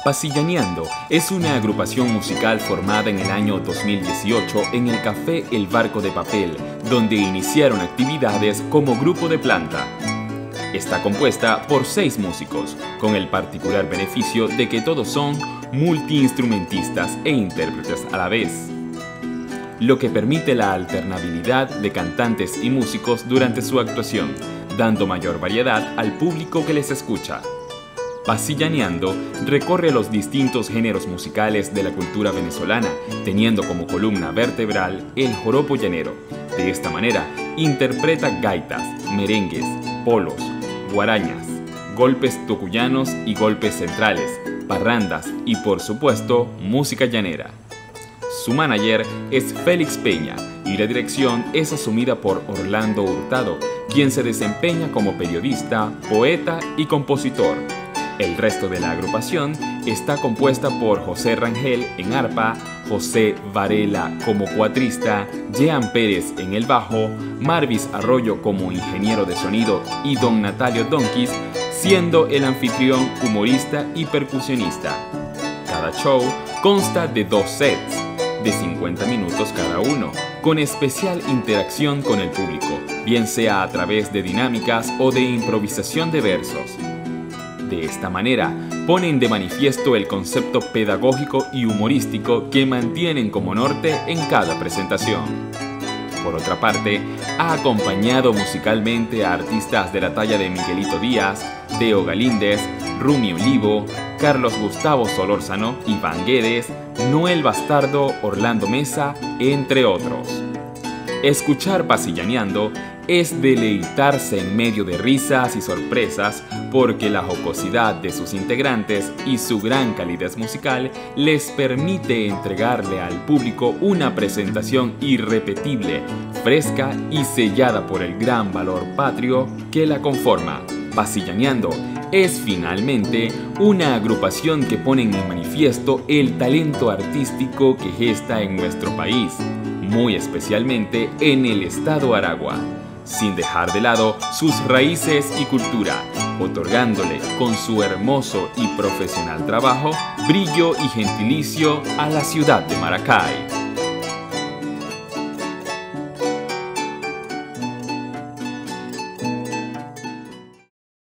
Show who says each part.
Speaker 1: Pasillaneando es una agrupación musical formada en el año 2018 en el Café El Barco de Papel, donde iniciaron actividades como grupo de planta. Está compuesta por 6 músicos, con el particular beneficio de que todos son multiinstrumentistas e intérpretes a la vez, lo que permite la alternabilidad de cantantes y músicos durante su actuación, dando mayor variedad al público que les escucha. Pasillaneando recorre los distintos géneros musicales de la cultura venezolana, teniendo como columna vertebral el joropo llanero. De esta manera, interpreta gaitas, merengues, polos, guarañas, golpes tocuyanos y golpes centrales, parrandas y, por supuesto, música llanera. Su manager es Félix Peña y la dirección es asumida por Orlando Hurtado, quien se desempeña como periodista, poeta y compositor. El resto de la agrupación está compuesta por José Rangel en arpa, José Varela como cuatrista, Jean Pérez en el bajo, Marvis Arroyo como ingeniero de sonido y Don Natalio Donquis siendo el anfitrión, humorista y percusionista. Cada show consta de 2 sets, de 50 minutos cada uno, con especial interacción con el público, bien sea a través de dinámicas o de improvisación de versos. De esta manera, ponen de manifiesto el concepto pedagógico y humorístico que mantienen como norte en cada presentación. Por otra parte, ha acompañado musicalmente a artistas de la talla de Miguelito Díaz, Deo Galíndez, Rumi Olivo, Carlos Gustavo Solórzano, Iván Guedes, Noel Bastardo, Orlando Mesa, entre otros. Escuchar Pasillaneando es deleitarse en medio de risas y sorpresas porque la jocosidad de sus integrantes y su gran calidez musical les permite entregarle al público una presentación irrepetible, fresca y sellada por el gran valor patrio que la conforma. Pasillaneando es finalmente una agrupación que pone en manifiesto el talento artístico que gesta en nuestro país, muy especialmente en el estado Aragua, sin dejar de lado sus raíces y cultura, otorgándole con su hermoso y profesional trabajo brillo y gentilicio a la ciudad de Maracay.